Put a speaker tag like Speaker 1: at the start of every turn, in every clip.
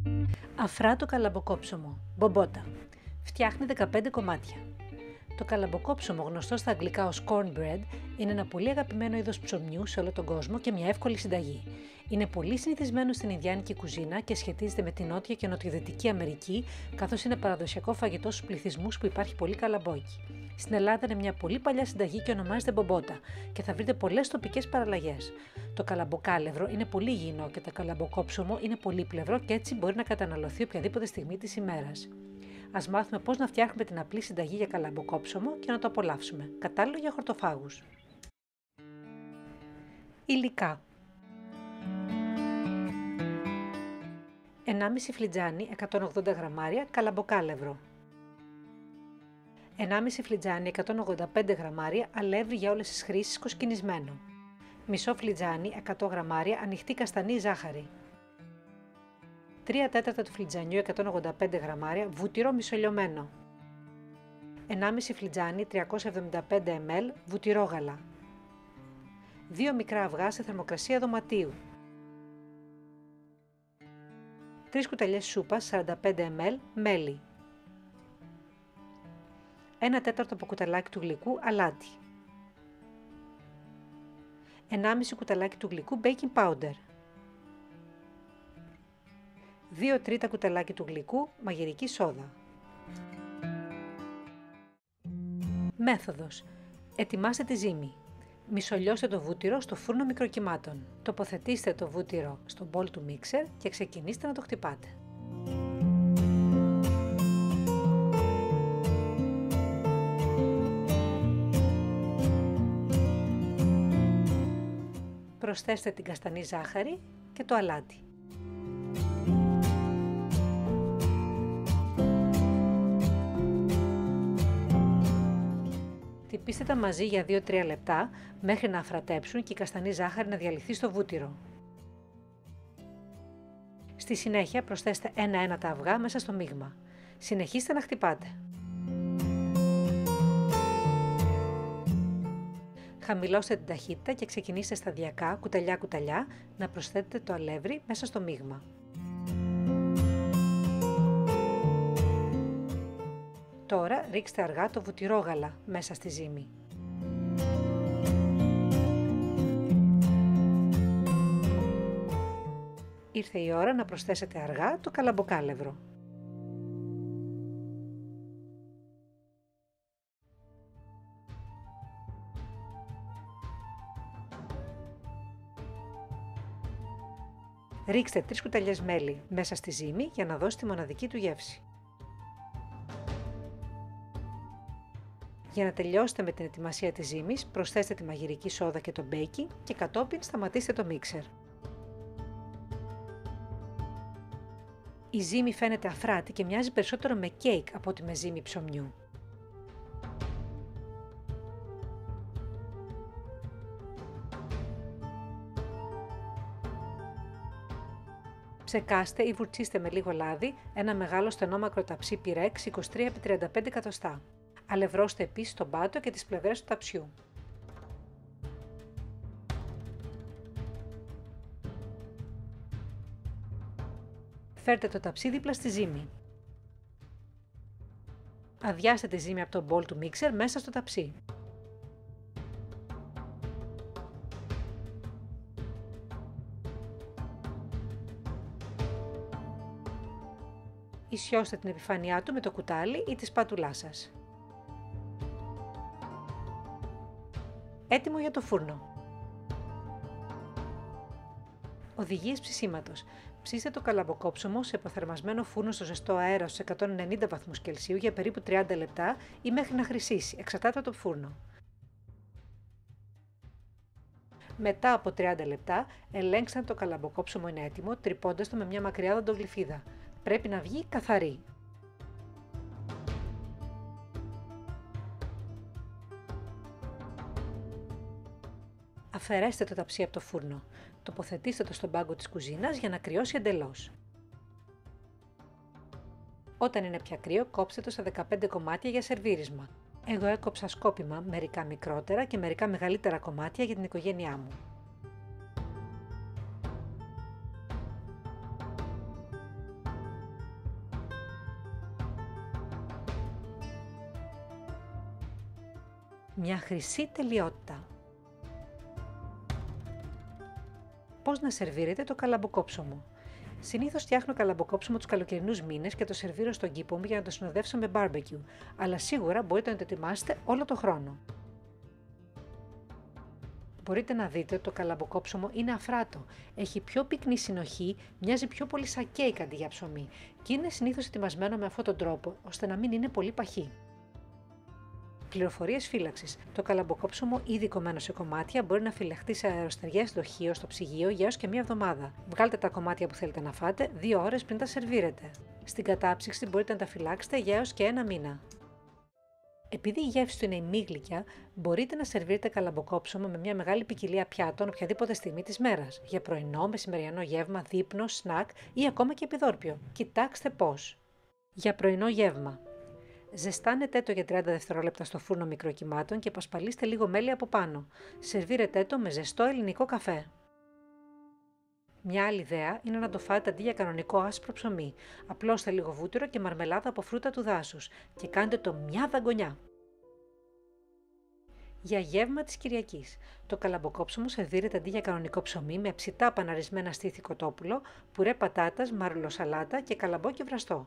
Speaker 1: Αφρά το καλαμποκόψωμο. Μπομπότα. Φτιάχνει 15 κομμάτια. Το καλαμποκόψωμο, γνωστό στα αγγλικά ως cornbread, είναι ένα πολύ αγαπημένο είδος ψωμιού σε όλο τον κόσμο και μια εύκολη συνταγή. Είναι πολύ συνηθισμένο στην Ινδιάνικη κουζίνα και σχετίζεται με την Νότια και Νοτιοδυτική Αμερική, καθώς είναι παραδοσιακό φαγητό στους πληθυσμούς που υπάρχει πολύ καλαμπόκι. Στην Ελλάδα είναι μια πολύ παλιά συνταγή και ονομάζεται μπομπότα και θα βρείτε πολλές τοπικές παραλλαγές. Το καλαμποκάλευρο είναι πολύ υγιεινό και το καλαμποκόψωμο είναι πολύπλευρο και έτσι μπορεί να καταναλωθεί οποιαδήποτε στιγμή της ημέρας. Ας μάθουμε πώς να φτιάχνουμε την απλή συνταγή για καλαμποκόψωμο και να το απολαύσουμε. Κατάλληλο για χορτοφάγους. Υλικά: 1,5 φλιτζάνι 180 γραμμάρια καλαμποκάλευρο, 1,5 φλιτζάνι 185 γραμμάρια αλεύρι για όλες τις χρήσεις κοσκινισμένο, μισό φλιτζάνι 100 γραμμάρια ανοιχτή καστανή ζάχαρη, 3 τέταρτα του φλιτζανιού 185 γραμμάρια βούτυρο μισολιωμένο, 1,5 φλιτζάνι 375 ml βουτυρόγαλα, 2 μικρά αυγά σε θερμοκρασία δωματίου, 3 κουταλιές σούπας 45 ml μέλι, 1 τέταρτο από κουταλάκι του γλυκού αλάτι, 1,5 κουταλάκι του γλυκού baking powder, 2 τρίτα κουταλάκι του γλυκού μαγειρική σόδα. Μέθοδος: ετοιμάστε τη ζύμη. Μισολιώστε το βούτυρο στο φούρνο μικροκυμάτων. Τοποθετήστε το βούτυρο στο μπολ του μίξερ και ξεκινήστε να το χτυπάτε. Προσθέστε την καστανή ζάχαρη και το αλάτι. Χτυπήστε τα μαζί για 2-3 λεπτά μέχρι να αφρατέψουν και η καστανή ζάχαρη να διαλυθεί στο βούτυρο. Στη συνέχεια προσθέστε ένα-ένα τα αυγά μέσα στο μείγμα. Συνεχίστε να χτυπάτε. Χαμηλώστε την ταχύτητα και ξεκινήστε σταδιακά, κουταλιά-κουταλιά, να προσθέτετε το αλεύρι μέσα στο μείγμα. Τώρα ρίξτε αργά το βουτυρόγαλα μέσα στη ζύμη. Ήρθε η ώρα να προσθέσετε αργά το καλαμποκάλευρο. Ρίξτε 3 κουταλιές μέλι μέσα στη ζύμη για να δώσει τη μοναδική του γεύση. Για να τελειώσετε με την ετοιμασία της ζύμης, προσθέστε τη μαγειρική σόδα και το baking και κατόπιν σταματήστε το μίξερ. Η ζύμη φαίνεται αφράτη και μοιάζει περισσότερο με κέικ από ότι με ζύμη ψωμιού. Ψεκάστε ή βουρτσίστε με λίγο λάδι ένα μεγάλο στενόμακρο ταψί πυρέξ 23x35 εκατοστά. Αλευρώστε επίσης τον πάτο και τις πλευρές του ταψιού. Φέρτε το ταψί δίπλα στη ζύμη. Αδειάστε τη ζύμη από το μπολ του μίξερ μέσα στο ταψί. Ισιώστε την επιφάνειά του με το κουτάλι ή τη σπάτουλά σας. Έτοιμο για το φούρνο. Οδηγίες ψησίματος. Ψήστε το καλαμποκόψωμο σε αποθερμασμένο φούρνο στο ζεστό αέρα στους 190 βαθμούς Κελσίου για περίπου 30 λεπτά ή μέχρι να χρυσήσει, εξαρτάται από το φούρνο. Μετά από 30 λεπτά, ελέγξτε αν το καλαμποκόψωμο είναι έτοιμο, τρυπώντας το με μια μακριά δοντογλυφίδα. Πρέπει να βγει καθαρή. Αφαιρέστε το ταψί από το φούρνο. Τοποθετήστε το στον πάγκο της κουζίνας για να κρυώσει εντελώς. Όταν είναι πια κρύο, κόψτε το στα 15 κομμάτια για σερβίρισμα. Εγώ έκοψα σκόπιμα μερικά μικρότερα και μερικά μεγαλύτερα κομμάτια για την οικογένειά μου. Μια χρυσή τελειότητα. Πώς να σερβίρετε το καλαμποκόψωμο? Συνήθως φτιάχνω καλαμποκόψωμο τους καλοκαιρινούς μήνες και το σερβίρω στον κήπο μου για να το συνοδεύσω με barbecue, αλλά σίγουρα μπορείτε να το ετοιμάσετε όλο το χρόνο. Μπορείτε να δείτε ότι το καλαμποκόψωμο είναι αφράτο, έχει πιο πυκνή συνοχή, μοιάζει πιο πολύ σαν κέικ αντί για ψωμί και είναι συνήθως ετοιμασμένο με αυτόν τον τρόπο ώστε να μην είναι πολύ παχύ. Πληροφορίες φύλαξης. Το καλαμποκόψωμο ήδη κομμένο σε κομμάτια μπορεί να φυλαχτεί σε αεροστεριές δοχείο στο ψυγείο για έως και μία εβδομάδα. Βγάλτε τα κομμάτια που θέλετε να φάτε 2 ώρες πριν τα σερβίρετε. Στην κατάψυξη μπορείτε να τα φυλάξετε για έως και 1 μήνα. Επειδή η γεύση του είναι ημίγλυκια, μπορείτε να σερβίρετε καλαμποκόψωμο με μια μεγάλη ποικιλία πιάτων οποιαδήποτε στιγμή της μέρας, για πρωινό, μεσημεριανό γεύμα, δείπνο, σνακ ή ακόμα και επιδόρπιο. Κοιτάξτε πώς. Για πρωινό γεύμα. Ζεστάνετε το για 30 δευτερόλεπτα στο φούρνο μικροκυμάτων και πασπαλίστε λίγο μέλι από πάνω. Σερβίρετε το με ζεστό ελληνικό καφέ. Μια άλλη ιδέα είναι να το φάτε αντί για κανονικό άσπρο ψωμί. Απλώστε λίγο βούτυρο και μαρμελάδα από φρούτα του δάσους και κάντε το μια δαγκονιά. Για γεύμα της Κυριακής. Το καλαμποκόψωμο σερβίρεται αντί για κανονικό ψωμί με ψητά παναρισμένα στήθη κοτόπουλο, πουρέ πατάτας, μαρουλοσαλάτα και καλαμπόκι βραστό.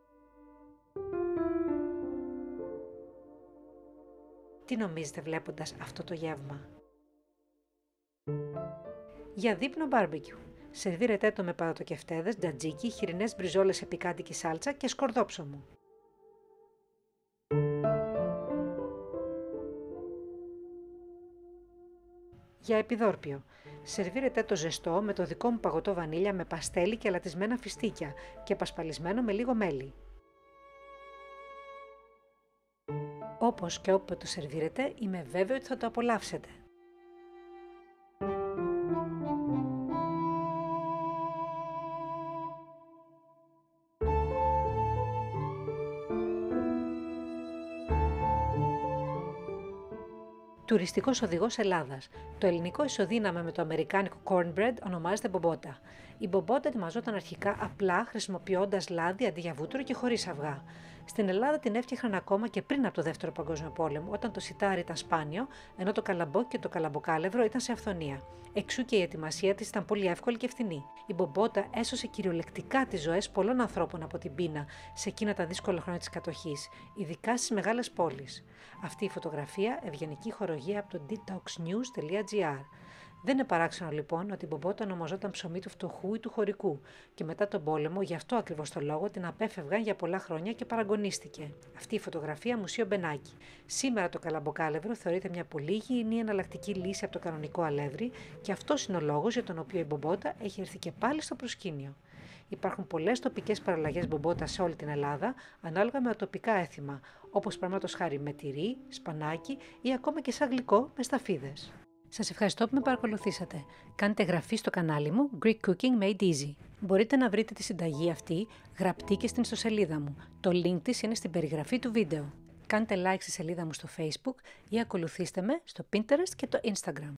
Speaker 1: Τι νομίζετε βλέποντας αυτό το γεύμα? Για δείπνο barbecue. Σερβίρετε το με πατατοκεφτέδες, τζατζίκι, χοιρινές μπριζόλες σε πικάντικη σάλτσα και σκορδόψωμο. Για επιδόρπιο. Σερβίρετε το ζεστό με το δικό μου παγωτό βανίλια με παστέλι και αλατισμένα φιστίκια και πασπαλισμένο με λίγο μέλι. Όπως και όποτε το σερβίρετε, είμαι βέβαιη ότι θα το απολαύσετε. Τουριστικός οδηγός Ελλάδας. Το ελληνικό ισοδύναμο με το αμερικάνικο cornbread ονομάζεται μπομπότα. Η μπομπότα ετοιμαζόταν αρχικά απλά χρησιμοποιώντας λάδι αντί για βούτυρο και χωρίς αυγά. Στην Ελλάδα την έφτιαχναν ακόμα και πριν από το Δεύτερο Παγκόσμιο Πόλεμο, όταν το σιτάρι ήταν σπάνιο, ενώ το καλαμπόκι και το καλαμποκάλευρο ήταν σε αυθονία. Εξού και η ετοιμασία της ήταν πολύ εύκολη και φθηνή. Η μπομπότα έσωσε κυριολεκτικά τις ζωές πολλών ανθρώπων από την πείνα σε εκείνα τα δύσκολα χρόνια της κατοχής, ειδικά στις μεγάλες πόλεις. Αυτή η φωτογραφία ευγενική χορογία από το detoxnews.gr. Δεν είναι παράξενο λοιπόν ότι η μπομπότα ονομαζόταν ψωμί του φτωχού ή του χωρικού και μετά τον πόλεμο, γι' αυτό ακριβώς το λόγο, την απέφευγαν για πολλά χρόνια και παραγωνίστηκε. Αυτή η φωτογραφία Μουσείο Μπενάκη. Σήμερα το καλαμποκάλευρο θεωρείται μια πολύ υγιεινή εναλλακτική λύση από το κανονικό αλεύρι και αυτός είναι ο λόγος για τον οποίο η μπομπότα έχει έρθει και πάλι στο προσκήνιο. Υπάρχουν πολλές τοπικές παραλλαγές μπομπότα σε όλη την Ελλάδα, ανάλογα με το τοπικά έθιμα, όπως παραδείγματος χάρη με τυρί, σπανάκι ή ακόμα και σαν γλυκό με σταφίδες. Σας ευχαριστώ που με παρακολουθήσατε. Κάντε εγγραφή στο κανάλι μου Greek Cooking Made Easy. Μπορείτε να βρείτε τη συνταγή αυτή γραπτή και στην ιστοσελίδα μου. Το link της είναι στην περιγραφή του βίντεο. Κάντε like στη σελίδα μου στο Facebook ή ακολουθήστε με στο Pinterest και το Instagram.